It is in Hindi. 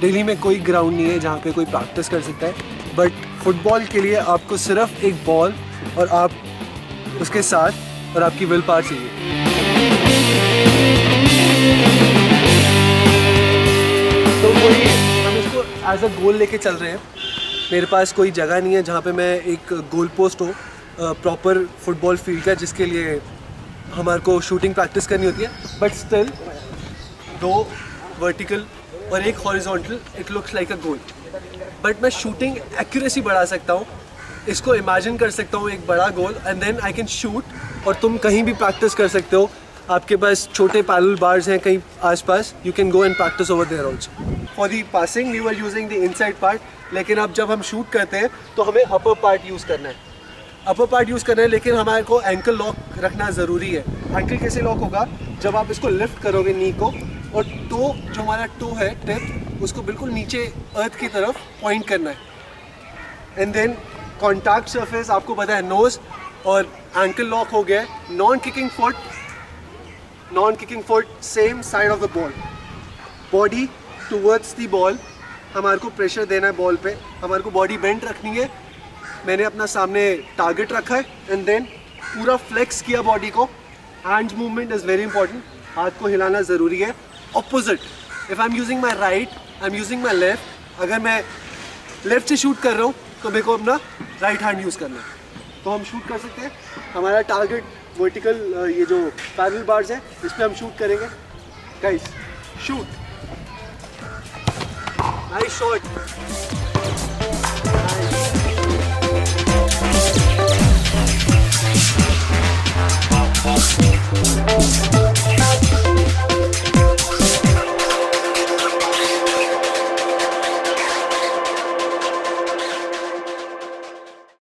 दिल्ली में कोई ग्राउंड नहीं है जहाँ पे कोई प्रैक्टिस कर सकता है, बट फुटबॉल के लिए आपको सिर्फ एक बॉल और आप उसके साथ और आपकी विल पावर चाहिए। तो वही हम इसको एज अ गोल लेके चल रहे हैं। मेरे पास कोई जगह नहीं है जहाँ पे मैं एक गोल पोस्ट हो प्रॉपर फुटबॉल फील्ड का, जिसके लिए हमारे को शूटिंग प्रैक्टिस करनी होती है, बट स्टिल 2 वर्टिकल और 1 horizontal, it looks like a goal. But मैं शूटिंग एक्यूरेसी बढ़ा सकता हूँ, इसको इमेजिन कर सकता हूँ एक बड़ा goal and then I can shoot. और तुम कहीं भी प्रैक्टिस कर सकते हो, आपके पास छोटे पैरेलल बार्स हैं कहीं आसपास, you can go and practice over there also. For the passing we were using the inside part, लेकिन अब जब हम शूट करते हैं तो हमें अपर पार्ट यूज़ करना है, अपर पार्ट यूज़ करना है। लेकिन हमारे को एंकल लॉक रखना ज़रूरी है। एंकल कैसे लॉक होगा? जब आप इसको लिफ्ट करोगे नी को, और टो जो हमारा टो है टिप, उसको बिल्कुल नीचे अर्थ की तरफ पॉइंट करना है। एंड देन कॉन्टैक्ट सरफेस आपको पता है नोज, और एंकल लॉक हो गया है। Non kicking foot same side of the ball, body towards the ball, हमारे को प्रेशर देना है बॉल पे, हमारे को बॉडी बेंट रखनी है। मैंने अपना सामने टारगेट रखा है एंड देन पूरा फ्लेक्स किया बॉडी को। Hands movement is very important, हाथ को हिलाना ज़रूरी है। Opposite, if I am using my right, I am using my left. अगर मैं लेफ्ट से शूट कर रहा हूँ तो मेरे को अपना राइट हैंड यूज़ करना है, तो हम शूट कर सकते हैं। हमारा टारगेट वर्टिकल ये जो पैरेलल बार्स है इस पर हम शूट करेंगे। Guys shoot, nice shot.